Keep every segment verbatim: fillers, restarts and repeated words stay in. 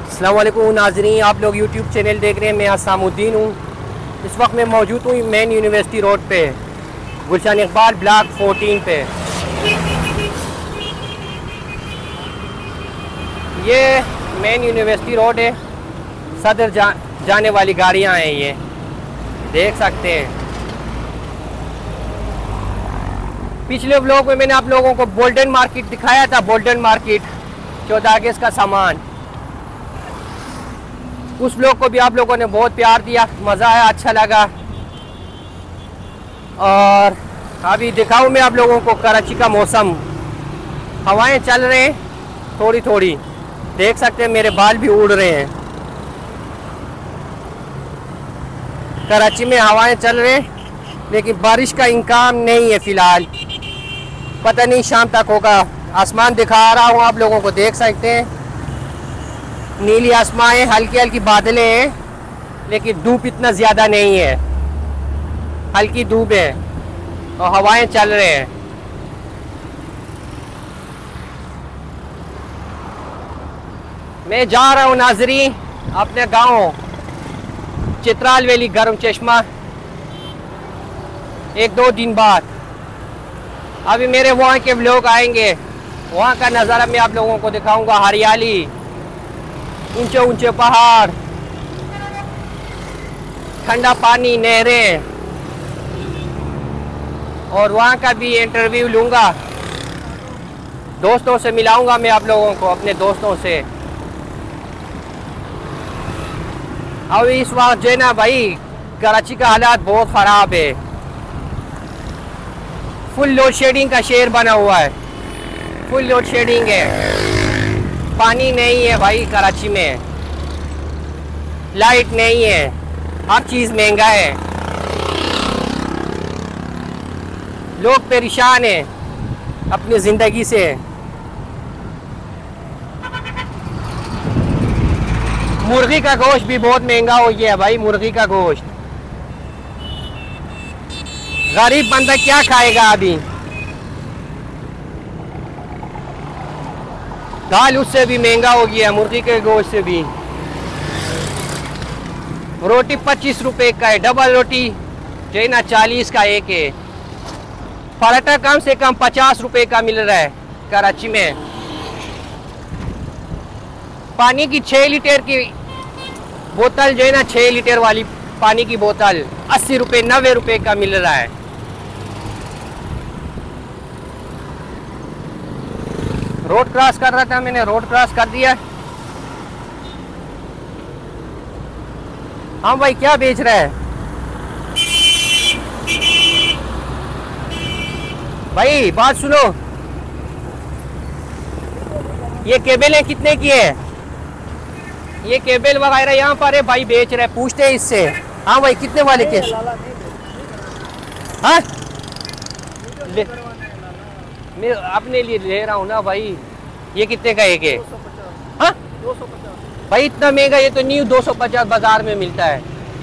अस्सलाम वालेकुम नाज़रीन, आप लोग यूट्यूब चैनल देख रहे हैं। मैं असामुद्दीन हूँ। इस वक्त मैं मौजूद हूँ मेन यूनिवर्सिटी रोड पे, गुलशन इकबाल ब्लॉक चौदह पे। ये मेन यूनिवर्सिटी रोड है, सदर जा, जाने वाली गाड़ियाँ हैं, ये देख सकते हैं। पिछले व्लॉग में मैंने आप लोगों को गोल्डन मार्केट दिखाया था, गोल्डन मार्केट चौदह अगस्त का सामान। उस व्लॉग को भी आप लोगों ने बहुत प्यार दिया, मज़ा आया, अच्छा लगा। और अभी दिखाऊं मैं आप लोगों को कराची का मौसम। हवाएं चल रहे हैं थोड़ी थोड़ी, देख सकते हैं मेरे बाल भी उड़ रहे हैं। कराची में हवाएं चल रहे हैं, लेकिन बारिश का इम्कान नहीं है फ़िलहाल। पता नहीं शाम तक होगा। आसमान दिखा रहा हूँ आप लोगों को, देख सकते हैं नीली आसमान है, हल्की हल्की बादलें हैं, लेकिन धूप इतना ज़्यादा नहीं है, हल्की धूप है और हवाएं चल रहे हैं। मैं जा रहा हूँ नाजरीन अपने गांव चित्राल वैली गर्म चश्मा, एक दो दिन बाद। अभी मेरे वहाँ के लोग आएंगे, वहाँ का नज़ारा मैं आप लोगों को दिखाऊंगा। हरियाली, ऊंचे ऊंचे पहाड़, ठंडा पानी, नहरें, और वहाँ का भी इंटरव्यू लूँगा। दोस्तों से मिलाऊंगा मैं आप लोगों को, अपने दोस्तों से। अब इस वक्त जो है ना भाई, कराची का हालात बहुत ख़राब है। फुल लोड शेडिंग का शहर बना हुआ है, फुल लोड शेडिंग है। पानी नहीं है भाई कराची में, लाइट नहीं है, हर चीज़ महंगा है, लोग परेशान हैं अपनी ज़िंदगी से। मुर्गी का गोश्त भी बहुत महंगा हो गया है भाई, मुर्गी का गोश्त। गरीब बंदा क्या खाएगा अभी। दाल उससे भी महंगा हो गया, मुर्गी के गोश्त से भी। रोटी पच्चीस रुपए का है, डबल रोटी जो है ना चालीस का एक है। पराठा कम से कम पचास रुपए का मिल रहा है कराची में। पानी की छः लीटर की बोतल जो है ना, छः लीटर वाली पानी की बोतल अस्सी रुपये नब्बे रुपये का मिल रहा है। रोड क्रॉस कर रहा था, मैंने रोड क्रॉस कर दिया। हाँ भाई, क्या बेच रहा है भाई? बात सुनो, ये केबल कितने की है? ये केबल वगैरह यहाँ पर है भाई, बेच रहे, पूछते हैं इससे। हाँ भाई, कितने वाले के? हाँ, मैं अपने लिए ले रहा हूँ ना भाई। ये कितने का एक है? हाँ, दो सौ पचास भाई, इतना महंगा? ये तो न्यू दो सौ पचास बाजार में मिलता है।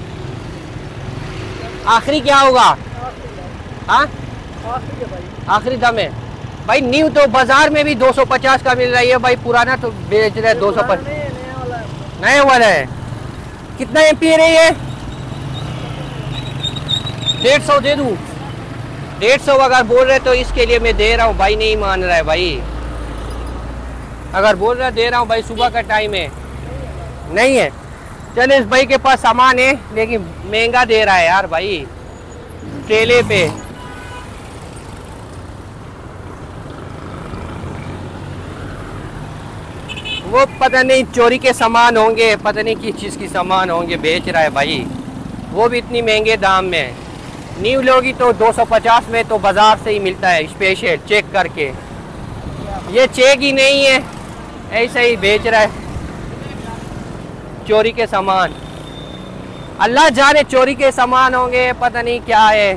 आखिरी क्या होगा? हाँ, आखिरी दाम है भाई। न्यू तो बाजार में भी दो सौ पचास का मिल रहा है भाई, पुराना तो बेच रहा है दो सौ पचास। नया वाला है। कितना एम्पीयर है ये? डेढ़ सौ दे दूँ? डेढ़ सौ अगर बोल रहे तो इसके लिए मैं दे रहा हूँ भाई। नहीं मान रहा है भाई, अगर बोल रहा दे रहा हूँ भाई। सुबह का टाइम है, नहीं है। चले, इस भाई के पास सामान है लेकिन महंगा दे रहा है यार भाई, ठेले पे। वो पता नहीं चोरी के सामान होंगे, पता नहीं किस चीज़ की सामान होंगे, बेच रहा है भाई, वो भी इतनी महंगे दाम में। न्यू लोगी तो दो सौ पचास में तो बाज़ार से ही मिलता है, स्पेशल चेक करके। ये चेक ही नहीं है, ऐसा ही बेच रहा है चोरी के सामान। अल्लाह जाने चोरी के सामान होंगे, पता नहीं क्या है।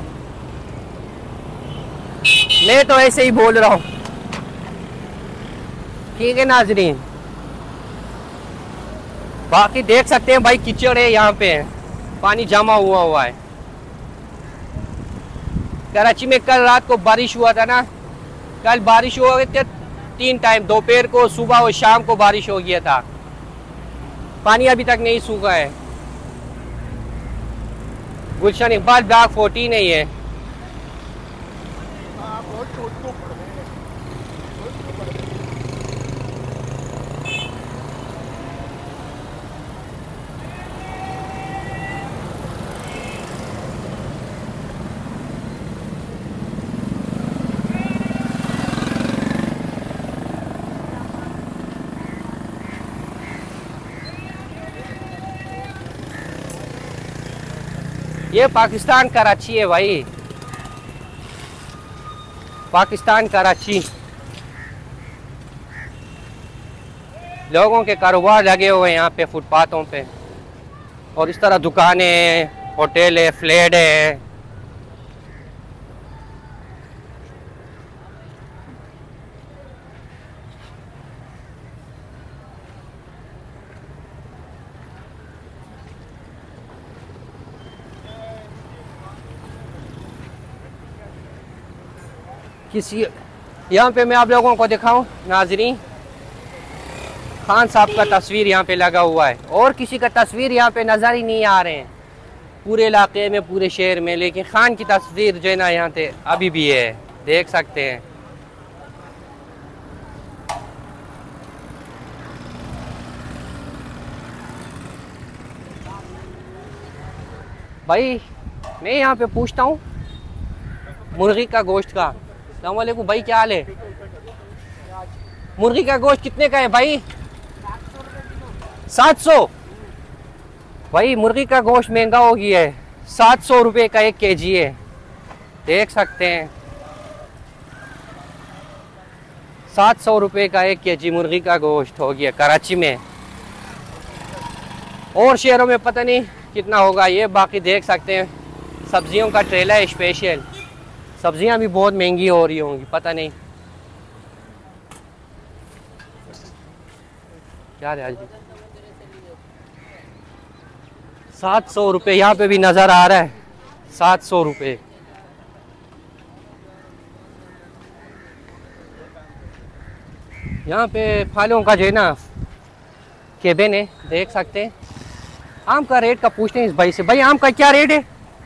मैं तो ऐसे ही बोल रहा हूँ, ठीक है नाजरीन। बाकी देख सकते हैं भाई, कीचड़ है यहाँ पे, पानी जमा हुआ हुआ है। कराची में कल रात को बारिश हुआ था ना, कल बारिश हुआ थी तीन टाइम, दोपहर को, सुबह और शाम को बारिश हो गया था। पानी अभी तक नहीं सूखा है। गुलशन इकबाल ब्लॉक फोर्टीन है ये। ये पाकिस्तान कराची है भाई, पाकिस्तान कराची। लोगों के कारोबार लगे हुए हैं यहाँ पे फुटपाथों पे, और इस तरह दुकानें, होटल है, फ्लैट है। किसी यहाँ पे मैं आप लोगों को दिखाऊं नाजरीन, खान साहब का तस्वीर यहाँ पे लगा हुआ है, और किसी का तस्वीर यहाँ पे नज़र ही नहीं आ रहे हैं पूरे इलाके में, पूरे शहर में। लेकिन खान की तस्वीर जो है ना यहाँ पे अभी भी है, देख सकते हैं। भाई मैं यहाँ पे पूछता हूँ मुर्गी का गोश्त का। अस्सलाम वालेकुम भाई, क्या हाल है? मुर्गी का गोश्त कितने का है भाई? सात सौ। भाई मुर्गी का गोश्त महंगा हो गया है, सात सौ रुपये का एक केजी है, देख सकते हैं। सात सौ रुपये का एक केजी मुर्गी का गोश्त हो गया कराची में। और शहरों में पता नहीं कितना होगा ये। बाकी देख सकते हैं सब्जियों का ट्रेला है स्पेशल। सब्जियां भी बहुत महंगी हो रही होंगी, पता नहीं क्या है। सात सौ रुपये यहाँ पे भी नज़र आ रहा है, सात सौ रुपये। यहाँ पे फलों का जो है ना केबिन है, देख सकते हैं। आम का रेट का पूछते हैं इस भाई से। भाई आम का क्या रेट है?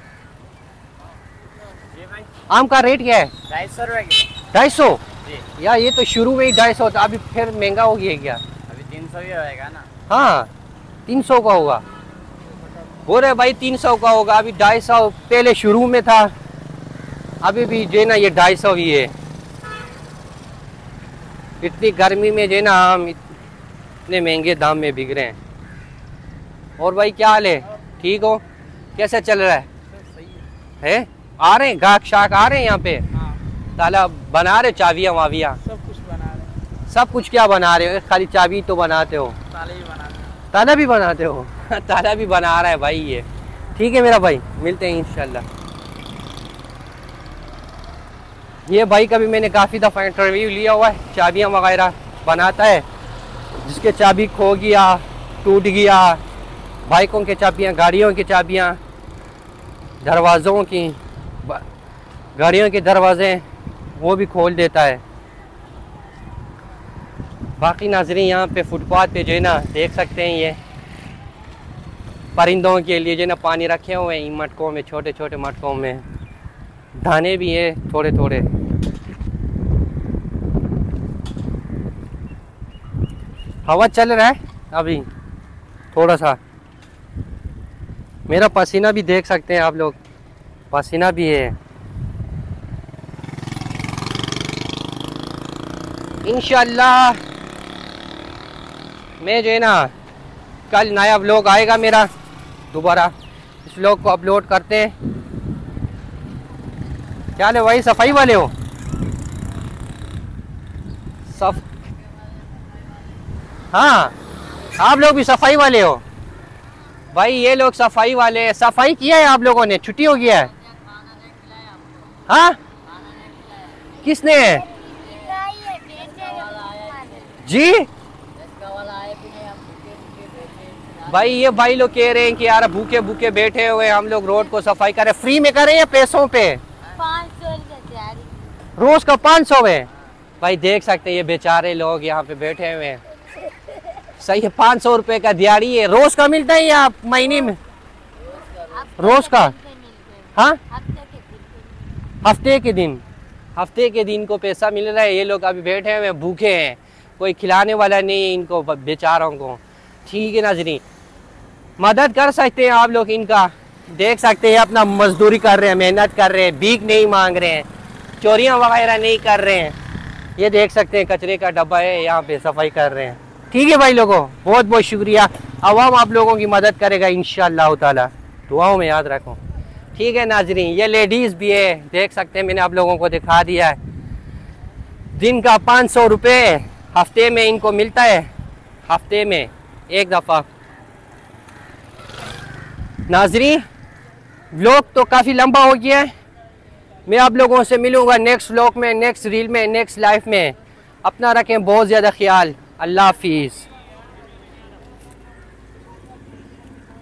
आम का रेट क्या है? ढाई सौ रुपये किलो। ढाई सौ? यार ये तो शुरू में ही ढाई सौ था, अभी फिर महंगा हो गया क्या? अभी तीन सौ ही होएगा ना। हाँ तीन सौ का होगा, बोल रहे भाई तीन सौ का होगा। अभी ढाई सौ पहले शुरू में था, अभी भी जो है ना ये ढाई सौ ही है। इतनी गर्मी में जो है ना आम इतने महंगे दाम में बिक रहे हैं। और भाई क्या हाल है, ठीक हो? कैसा चल रहा है? है आ रहे हैं गाहक शाक आ रहे हैं यहाँ पे? हाँ। ताला बना रहे, चाबियाँ वावियाँ सब कुछ बना रहे। सब कुछ क्या बना रहे हो? खाली चाबी तो बनाते हो? ताले भी बनाते हैं। ताला भी बनाते हो? ताला भी बना रहा है भाई ये। ठीक है मेरा भाई, मिलते हैं इंशाल्लाह। ये भाई का भी मैंने काफ़ी दफ़ा इंटरव्यू लिया हुआ है, चाबियाँ वगैरह बनाता है। जिसके चाबी खो गया, टूट गया, बाइकों की चाबियाँ, गाड़ियों की चाबियाँ, दरवाज़ों की, गाड़ियों के दरवाजे वो भी खोल देता है। बाकी नाज़रीन यहाँ पे फुटपाथ पे जो है ना देख सकते हैं ये परिंदों के लिए जो है ना पानी रखे हुए हैं इन मटकों में, छोटे छोटे मटकों में। दाने भी है थोड़े थोड़े। हवा चल रहा है अभी थोड़ा सा। मेरा पसीना भी देख सकते हैं आप लोग, पसीना भी है। इंशाल्लाह मैं जो है ना कल नया व्लॉग आएगा मेरा, दोबारा इस व्लॉग को अपलोड करते हैं। क्या ले भाई, सफाई वाले हो? सफ हाँ आप लोग भी सफाई वाले हो? भाई ये लोग सफाई वाले, सफाई किया है आप लोगों ने? छुट्टी हो गया है? हाँ किसने जी? भाई ये भाई लोग कह रहे हैं कि यार भूखे भूखे बैठे हुए हम लोग रोड को सफाई करें। फ्री में करें या पैसों पे? पाँच सौ रोज का पाँच सौ है। भाई देख सकते हैं ये बेचारे लोग यहाँ पे बैठे हुए हैं। सही है, पाँच सौ रुपये का दिहाड़ी है। रोज का मिलता है या महीने में? रोज का, हाँ हफ्ते के दिन, हफ्ते के दिन को पैसा मिल रहा है। ये लोग अभी बैठे हुए भूखे हैं, कोई खिलाने वाला नहीं है इनको बेचारों को। ठीक है नाज़रीन, मदद कर सकते हैं आप लोग इनका, देख सकते हैं अपना मजदूरी कर रहे हैं, मेहनत कर रहे हैं, भीख नहीं मांग रहे हैं, चोरियां वगैरह नहीं कर रहे हैं। ये देख सकते हैं कचरे का डब्बा है, यहाँ पे सफाई कर रहे हैं। ठीक है भाई लोगों, बहुत बहुत शुक्रिया। अवाम आप लोगों की मदद करेगा इंशाअल्लाह ताला, दुआओं में याद रखो। ठीक है नाजरीन, ये लेडीज़ भी है, देख सकते हैं, मैंने आप लोगों को दिखा दिया है। दिन का पाँच सौ रुपये हफ्ते में इनको मिलता है, हफ्ते में एक दफ़ा। नाजरीन व्लॉग तो काफ़ी लंबा हो गया है, मैं आप लोगों से मिलूँगा नेक्स्ट व्लॉग में, नेक्स्ट रील में, नेक्स्ट लाइफ में। अपना रखें बहुत ज़्यादा ख्याल। अल्लाह हाफिज़।